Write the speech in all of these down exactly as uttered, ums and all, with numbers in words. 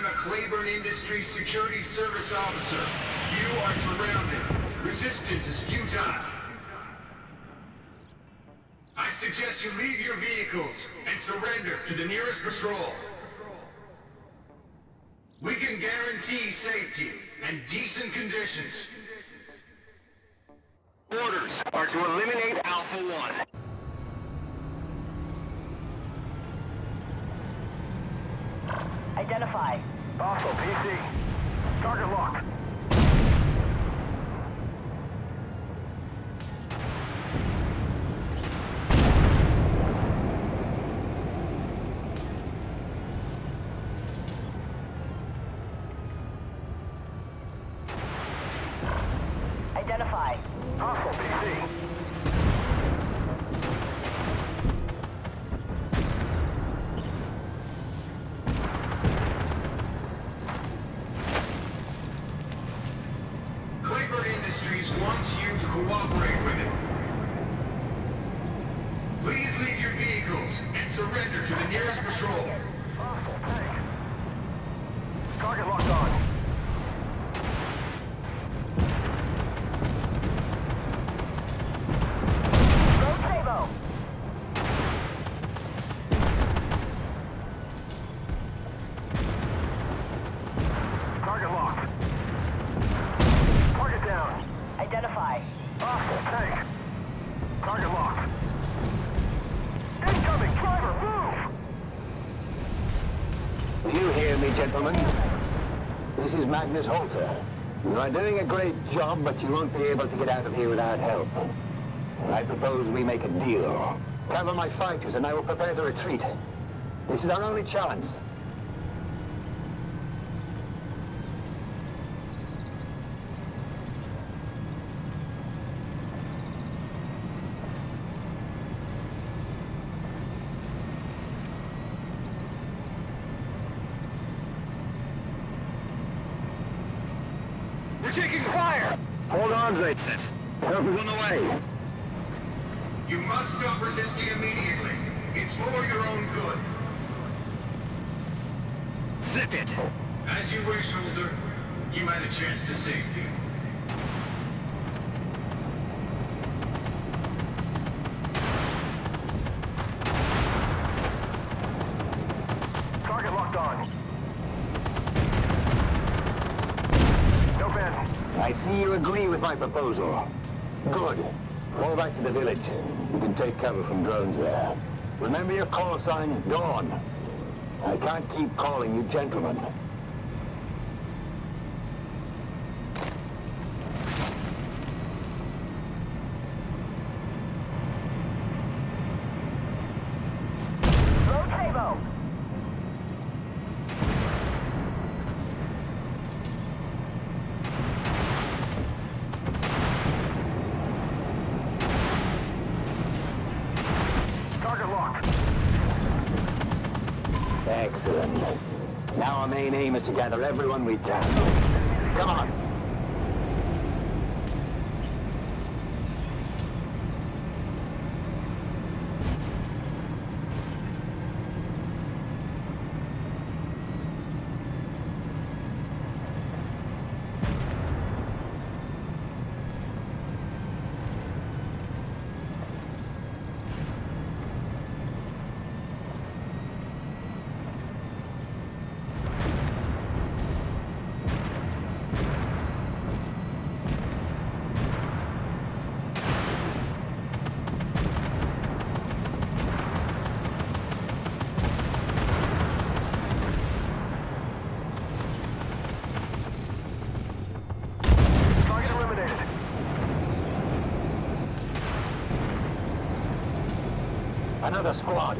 I'm a Claiborne Industries Security Service officer. You are surrounded. Resistance is futile. I suggest you leave your vehicles and surrender to the nearest patrol. We can guarantee safety and decent conditions. Orders are to eliminate Alpha One. Identify. Hostile P C. Target locked. Identify. Hostile P C. Claiborne Industries wants you to cooperate with it. Please leave your vehicles and surrender to the nearest patrol. Hostile tank. Target locked on. Target locked. Target down. Identify. Hostile tank. Target locked. Incoming! Driver, move! You hear me, gentlemen? This is Magnus Holter. You are doing a great job, but you won't be able to get out of here without help. I propose we make a deal. Cover my fighters, and I will prepare to retreat. This is our only chance. We're taking fire! Hold on, Zaitset. Help is on the way. You must stop resisting immediately. It's for your own good. Zip it! As you wish, Holder. You had a chance to safety. Target locked on. No bend. I see you agree with my proposal. Good. Fall back to the village. You can take cover from drones there. Remember your call sign, Dawn. I can't keep calling you gentlemen. Low table. Target locked. Excellent. Now our main aim is to gather everyone we can. Come on. Target eliminated. Another squad.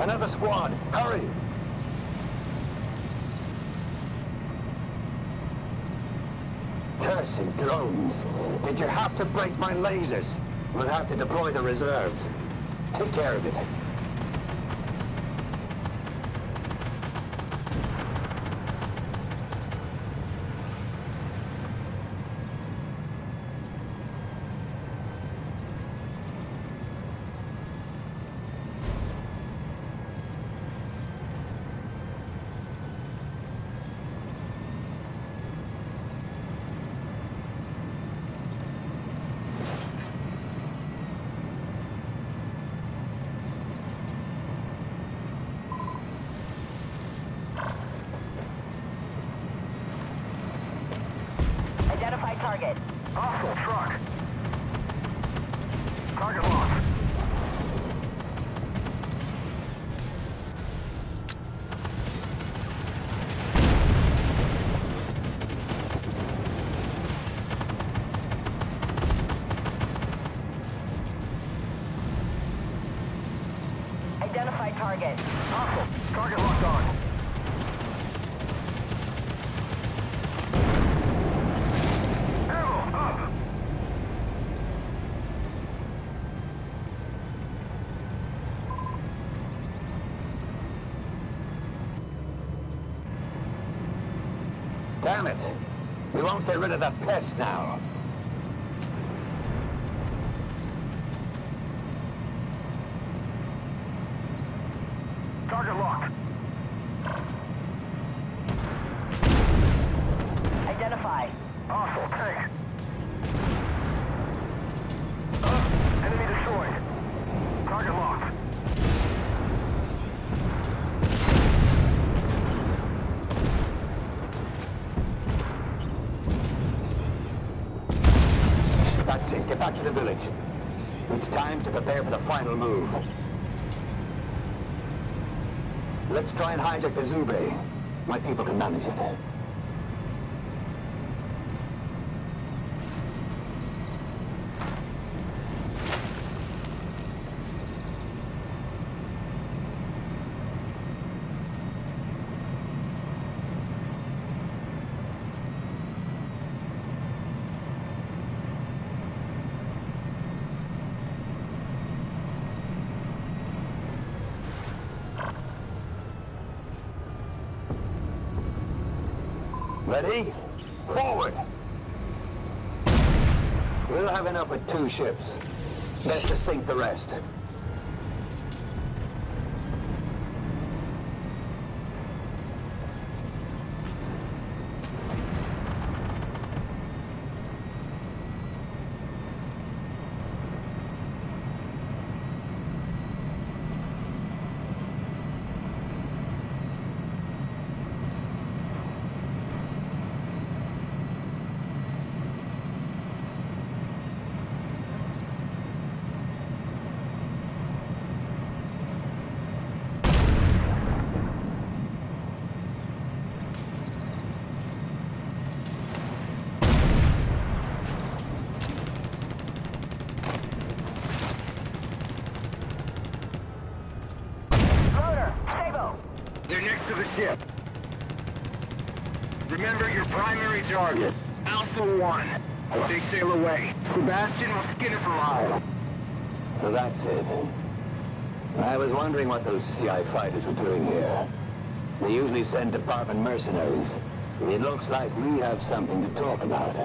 Another squad. Hurry! Cursing drones. Did you have to break my lasers? We'll have to deploy the reserves. Take care of it. Identify target. Hostile truck. Target locked. Identify target. Hostile. Target locked on. Ammo up. Damn it! We won't get rid of that pest now. Target locked. Identify. Hostile tank. Uh, enemy destroyed. Target locked. That's it. Get back to the village. It's time to prepare for the final move. Let's try and hijack the Zube. My people can manage it. Ready? Forward! We'll have enough with two ships. Best to sink the rest. They're next to the ship. Remember your primary target, Alpha One. If they sail away, Sebastian will skin us alive. So that's it. I was wondering what those C I fighters were doing here. They usually send department mercenaries. It looks like we have something to talk about.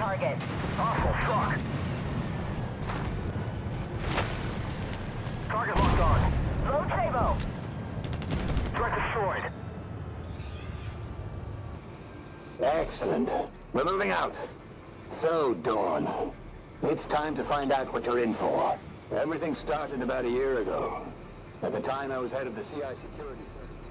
target. Hostile truck. Target locked on. Low Tabo. Threat destroyed. Excellent. We're moving out. So, Dawn, it's time to find out what you're in for. Everything started about a year ago. At the time, I was head of the C I security service.